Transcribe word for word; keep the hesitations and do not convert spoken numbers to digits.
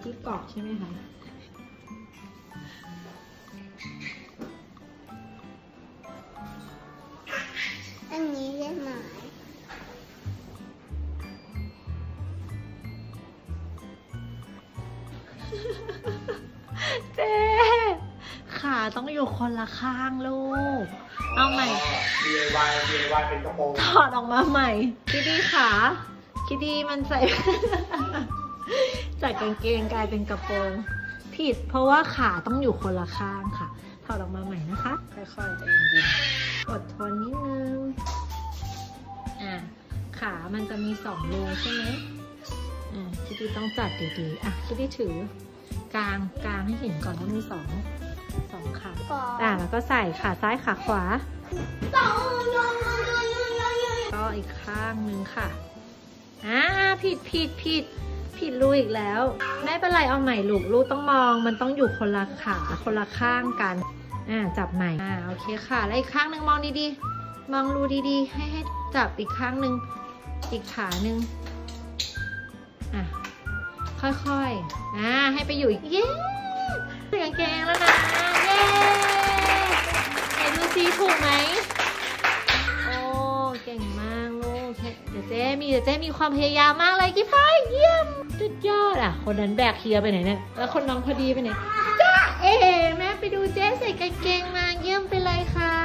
ที่เกาะใช่ไหมคะอันนี้ได้ไหมเจ๊ขาต้องอยู่คนละข้างลูกเอาใหม่ดี ไอ วาย ดี ไอ วาย เป็นกระโปรงถอดออกมาใหม่คิดดีขาคิดดีมันใส่ จากกางเกงกลายเป็นกระโปรงผิดเพราะว่าขาต้องอยู่คนละข้างค่ะถอดออกมาใหม่นะคะค่อยๆใจเย็นๆอดทนนิดนึงอ่ะขามันจะมีสองรูใช่ไหมอ่ะคิดดีต้องจัดดีๆอ่ะคิดดีถือกลางกลางให้เห็นก่อนว่ามีสองสองขาอ่ะแล้วก็ใส่ขาซ้ายขาขวาก็อีกข้างนึงค่ะอ่าผิดผิดผิดผิดรูอีกแล้วไม่เป็นไรเอาใหม่ลูกลูกต้องมองมันต้องอยู่คนละขาคนละข้างกันอ่าจับใหม่อ่าโอเคค่ะแล้วอีกข้างนึงมองดีๆมองรูดีๆให้ให้จับอีกข้างนึงอีกขานึงอ่ะค่อยๆอ่าให้ไปอยู่อีกเย้ใส่กางเกงแล้วนะเย้ไหนดูซิถูกไหมโอ้เก่งมากลูกเดี๋ยวเจ๊มีเดี๋ยวเจ๊มีความพยายามมากเลยกิ๊บพายเยี่ยมสุดยอดอ่ะคนนั้นแบกเฮียไปไหนเนี่ยแล้วคนน้องพอดีไปไหนจ้าเอ๋แม่ไปดูเจ๊ใส่กางเกงมาเยี่ยมไปเลยค่ะ